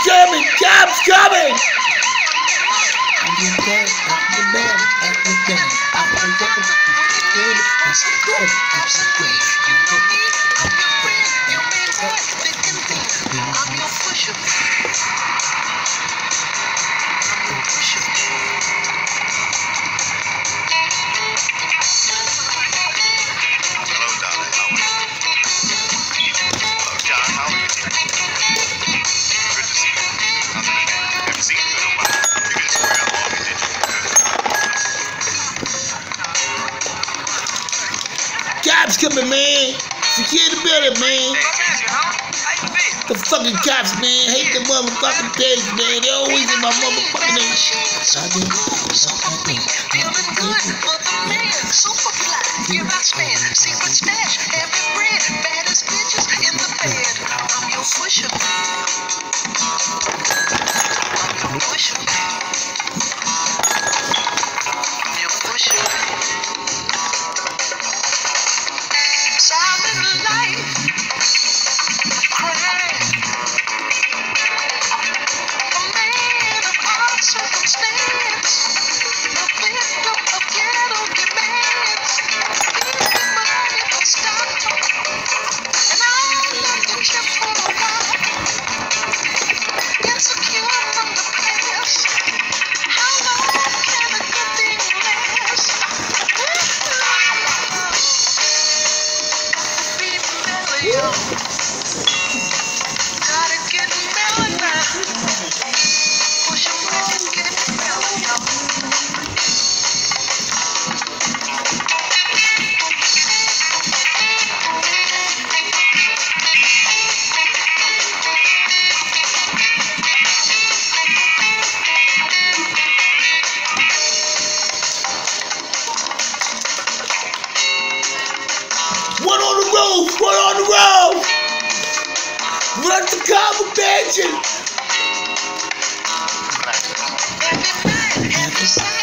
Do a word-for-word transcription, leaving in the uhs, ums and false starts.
coming! Cabs coming! I'm your dad, I'm your man, I'm your dad, I'm your dad, I'm your dad, I'm so good, I'm so good, you know me, I'm your friend, you mean everything to me, I'm your pusher, I'm your pusher. Hello, darling, how are you? Hello, John, how are you? Good to see you. How's it been? Haven't seen you in a while. You didn't square up on me, did you? Cops coming, man. Secure the building, man. The fucking cops, man. Hate the motherfucking things, man. They always in my motherfucking name. I do. Feeling good for the man, super fly. Here I stand, secret stash, every bread, baddest bitches in the bed. I'm your pusher. I'm your pusher. I'm your pusher. Silent life, crying. A man of odd circumstance, a victim of ghetto demands. Need money to stop, and I'd like to trip for a while. Insecure from the past. How long can a good thing last? Be mellow. Gotta get mellow now. Push 'em back and get mellow. One on the roof! One on the roof! Run the combination! Every night, every Saturday.